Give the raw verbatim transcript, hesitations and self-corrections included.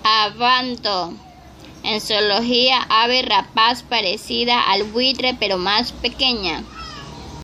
Abanto. En zoología, ave rapaz parecida al buitre pero más pequeña.